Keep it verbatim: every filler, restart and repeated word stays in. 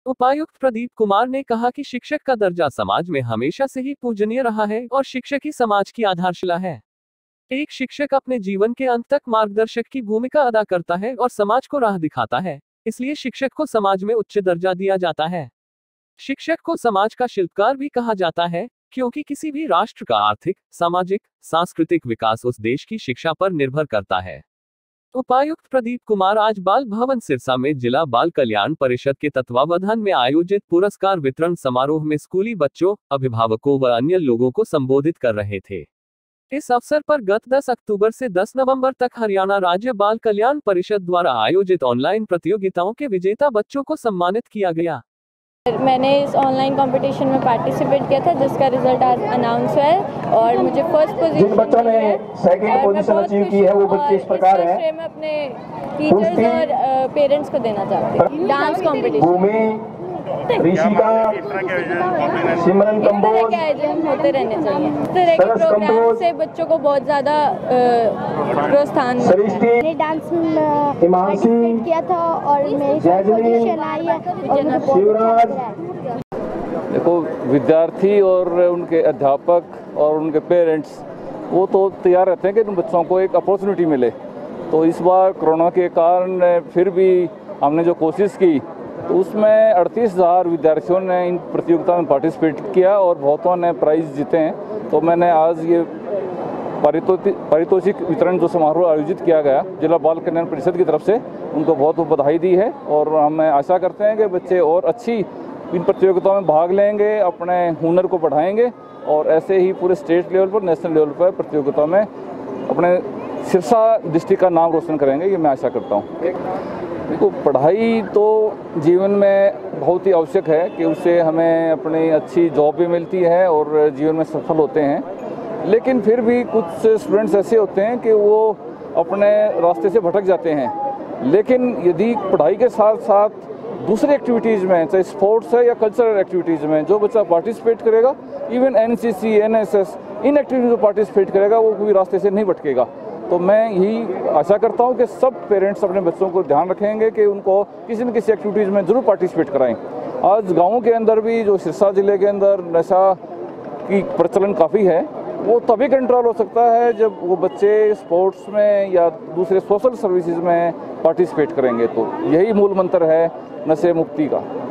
उपायुक्त प्रदीप कुमार ने कहा कि शिक्षक का दर्जा समाज में हमेशा से ही पूजनीय रहा है और शिक्षक ही समाज की आधारशिला है। एक शिक्षक अपने जीवन के अंत तक मार्गदर्शक की भूमिका अदा करता है और समाज को राह दिखाता है, इसलिए शिक्षक को समाज में उच्च दर्जा दिया जाता है। शिक्षक को समाज का शिल्पकार भी कहा जाता है, क्योंकि किसी भी राष्ट्र का आर्थिक, सामाजिक, सांस्कृतिक विकास उस देश की शिक्षा पर निर्भर करता है। उपायुक्त प्रदीप कुमार आज बाल भवन सिरसा में जिला बाल कल्याण परिषद के तत्वावधान में आयोजित पुरस्कार वितरण समारोह में स्कूली बच्चों, अभिभावकों व अन्य लोगों को संबोधित कर रहे थे। इस अवसर पर गत दस अक्टूबर से दस नवंबर तक हरियाणा राज्य बाल कल्याण परिषद द्वारा आयोजित ऑनलाइन प्रतियोगिताओं के विजेता बच्चों को सम्मानित किया गया। मैंने इस ऑनलाइन कंपटीशन में पार्टिसिपेट किया था, जिसका रिजल्ट आज अनाउंस हुआ है और मुझे फर्स्ट पोजीशन जिन बच्चों ने सेकंड पोजीशन अचीव की है वो बच्चे इस प्रकार हैं। मैं अपने टीचर्स और पेरेंट्स को देना चाहती हूँ। डांस कंपटीशन, ऋषिका, सिमरन कंबोज, आयोजन होते रहने चाहिए। इस तरह के प्रोग्राम से बच्चों को बहुत ज्यादा प्रोत्साहन मिलता है। मैंने डांस में पार्टिसिपेट किया था और मेरी पोजीशन आई है और मुझे बहुत अच्छा लग रहा है। देखो, विद्यार्थी और उनके अध्यापक और उनके पेरेंट्स वो तो तैयार रहते हैं कि उन बच्चों को एक अपॉर्चुनिटी मिले। तो इस बार कोरोना के कारण फिर भी हमने जो कोशिश की तो उसमें अड़तीस हज़ार विद्यार्थियों ने इन प्रतियोगिता में पार्टिसिपेट किया और बहुतों ने प्राइज़ जीते हैं। तो मैंने आज ये पारितोषिक वितरण जो समारोह आयोजित किया गया जिला बाल कल्याण परिषद की तरफ से, उनको बहुत बहुत बधाई दी है और हम आशा करते हैं कि बच्चे और अच्छी इन प्रतियोगिताओं में भाग लेंगे, अपने हुनर को बढ़ाएंगे और ऐसे ही पूरे स्टेट लेवल पर, नेशनल लेवल पर प्रतियोगिता में अपने सिरसा डिस्ट्रिक्ट का नाम रोशन करेंगे, ये मैं आशा करता हूँ। देखो, पढ़ाई तो जीवन में बहुत ही आवश्यक है कि उससे हमें अपनी अच्छी जॉब भी मिलती है और जीवन में सफल होते हैं। लेकिन फिर भी कुछ स्टूडेंट्स ऐसे होते हैं कि वो अपने रास्ते से भटक जाते हैं। लेकिन यदि पढ़ाई के साथ साथ दूसरी एक्टिविटीज़ में, चाहे स्पोर्ट्स है या कल्चरल एक्टिविटीज़ में जो बच्चा पार्टिसिपेट करेगा, even N C C, N S S, इन एक्टिविटीज़ में पार्टिसिपेट करेगा, वो कोई रास्ते से नहीं भटकेगा। तो मैं यही आशा करता हूं कि सब पेरेंट्स अपने बच्चों को ध्यान रखेंगे कि उनको किसी न किसी एक्टिविटीज़ में ज़रूर पार्टिसिपेट कराएं। आज गाँवों के अंदर भी, जो सिरसा ज़िले के अंदर नशा की प्रचलन काफ़ी है, वो तभी कंट्रोल हो सकता है जब वो बच्चे स्पोर्ट्स में या दूसरे सोशल सर्विसेज में पार्टिसिपेट करेंगे। तो यही मूल मंत्र है नशे मुक्ति का।